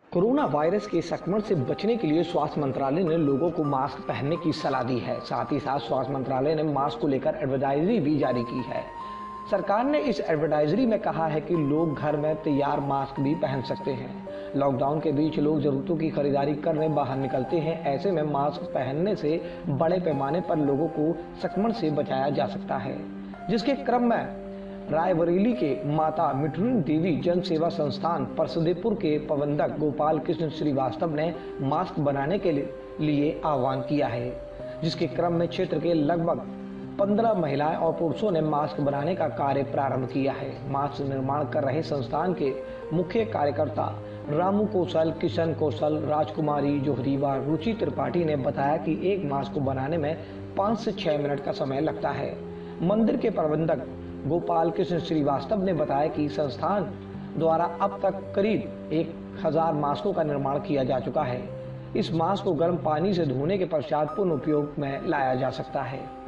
Corona virus के संक्रमण से बचने के लिए स्वास्थ्य मंत्रालय ने लोगों को मास्क पहनने की सलाह दी है। साथ ही साथ स्वास्थ्य मंत्रालय ने मास्क को लेकर एडवाइजरी भी जारी की है। सरकार ने इस एडवाइजरी में कहा है कि लोग घर में तैयार मास्क भी पहन सकते हैं। लॉकडाउन के बीच लोग जरूरतों की खरीदारी करने बाहर निकलते हैं। ऐसे में मास्क पहनने से बड़े पैमाने पर लोगों को संक्रमण से बचाया जा सकता है। जिसके क्रम में रायबरेली के माता मिठुन देवी जन सेवा संस्थान परसदेपुर के प्रबंधक गोपाल कृष्ण श्रीवास्तव ने मास्क बनाने के लिए आह्वान किया है। जिसके क्रम में क्षेत्र के लगभग 15 महिलाएं और पुरुषों ने मास्क बनाने का कार्य प्रारंभ किया है। मास्क निर्माण कर रहे संस्थान के मुख्य कार्यकर्ता रामू कौशल, किशन कौशल, राजकुमारी जोहरी व रुचि त्रिपाठी ने बताया कि एक मास्क को बनाने में 5 से 6 मिनट का समय लगता है। मंदिर के प्रबंधक गोपाल कृष्ण श्रीवास्तव ने बताया कि संस्थान द्वारा अब तक करीब 1000 मास्कों का निर्माण किया जा चुका है। इस मास्क को गर्म पानी से धोने के पश्चात पुनः उपयोग में लाया जा सकता है।